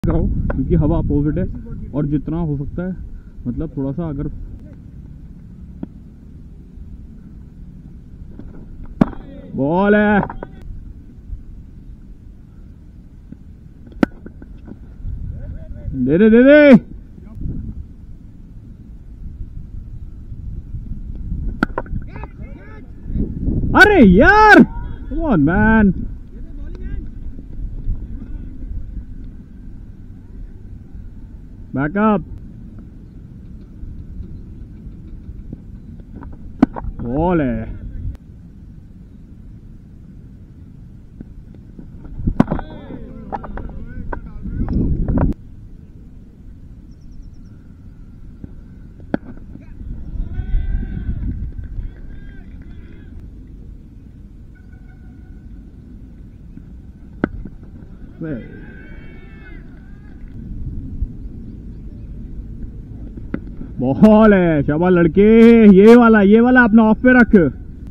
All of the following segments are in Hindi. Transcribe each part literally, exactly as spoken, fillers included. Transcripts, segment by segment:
कराओ क्योंकि हवा अपोजिट है और जितना हो सकता है मतलब थोड़ा सा अगर बॉल है दे दे दे दे अरे यार come on man back up ball है बॉल है शाबाश लड़के ये वाला ये वाला अपना ऑफ पे रख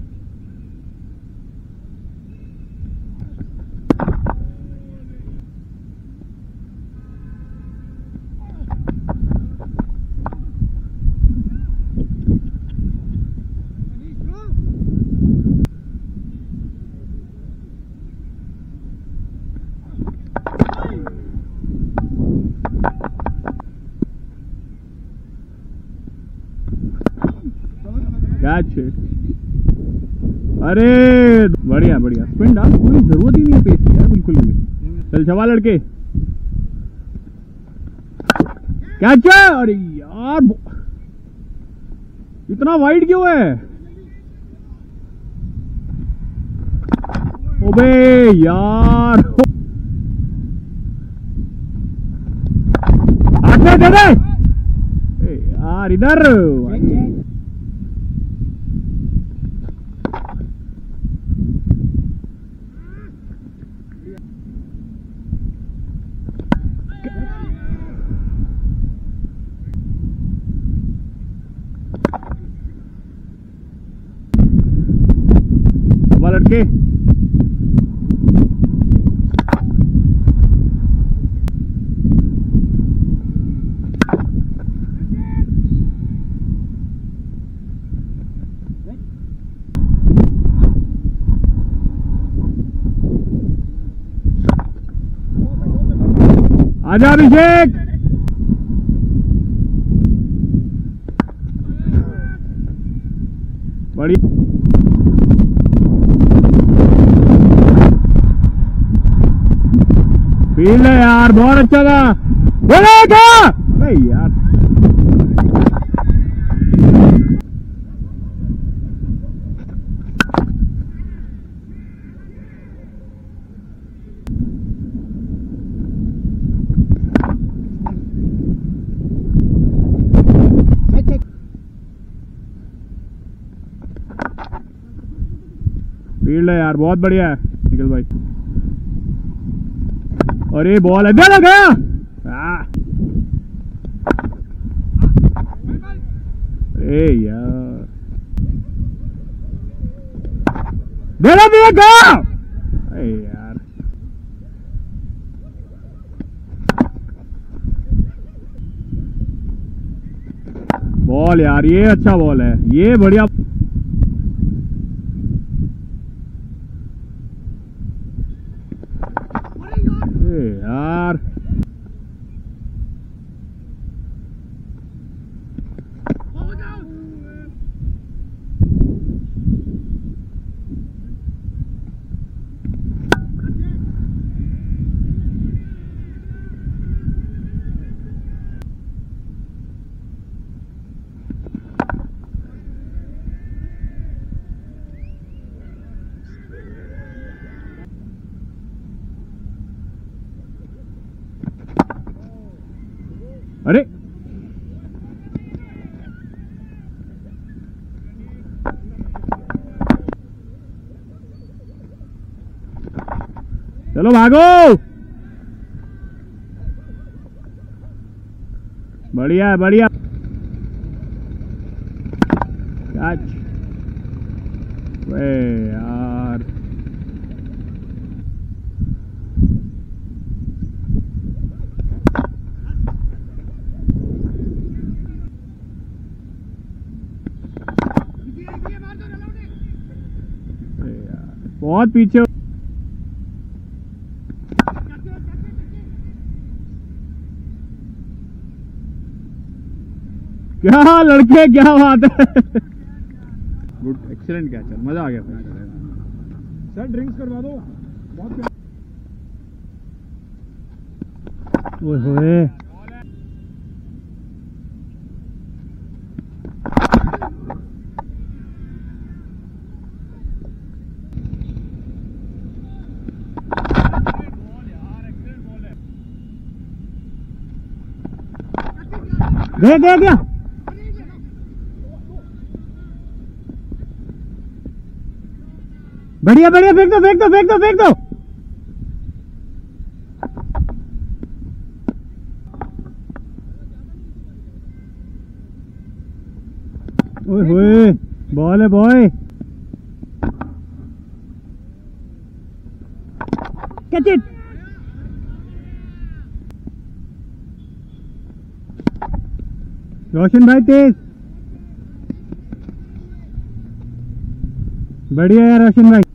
कैच अरे बढ़िया बढ़िया स्पिन डाल कोई जरूरत ही नहीं है पेस की यार बिल्कुल भी चल छवा लड़के कैच अरे यार इतना वाइड क्यों है ओबे यार आगे दे दे यार इधर लड़के आजा अभिषेक बढ़िया फील्ड है यार बहुत अच्छा था बोलेगा अरे यार फील्ड है यार बहुत बढ़िया है निखिल भाई और ये बॉल है गया गया अरे यार गया गया गया अरे यार बॉल यार ये अच्छा बॉल है ये बढ़िया यार अरे चलो भागो बढ़िया बढ़िया कैच वे यार बहुत पीछे। क्या लड़के, क्या बात है। गुड, एक्सीलेंट कैच, मजा आ गया सर। ड्रिंक्स करवा दो। बहुत ओए होए, गया गया गया। बढ़िया बढ़िया, फेंक दो फेंक दो फेंक दो फेंक दो। ओए होए, बॉल है बॉय। Catch it. रोशन भाई तेज, बढ़िया यार रोशन भाई।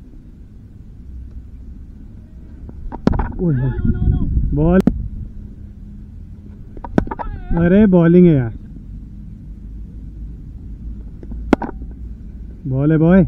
बॉल, अरे बॉलिंग है यार, बॉल है बॉय।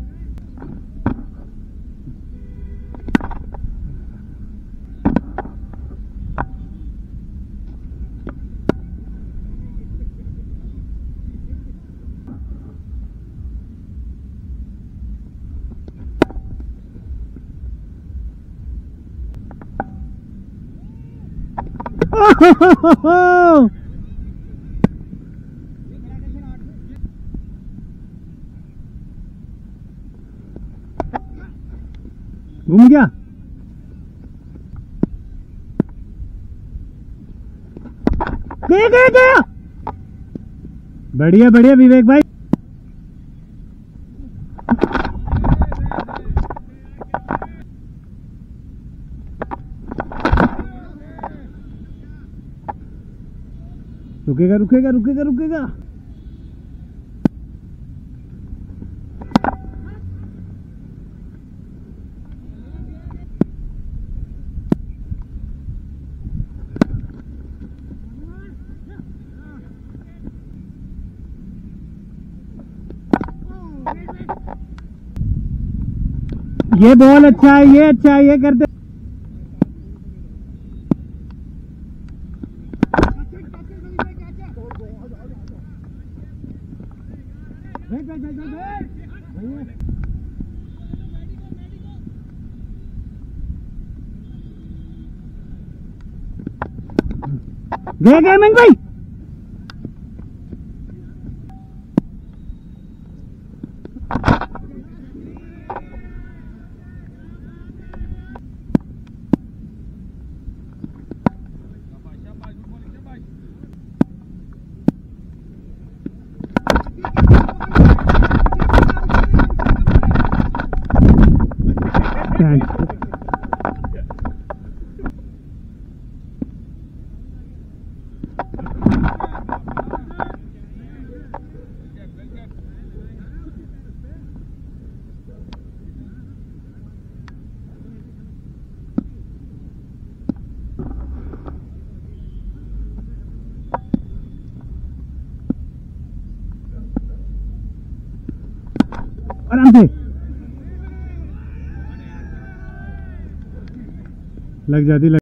घूम गया। गया गया गया। बढ़िया बढ़िया विवेक भाई। रुकेगा रुकेगा रुकेगा रुकेगा। ये बॉल अच्छा है, ये अच्छा है, ये करते। गए गए मंग भाई। आराम से लग जाती लग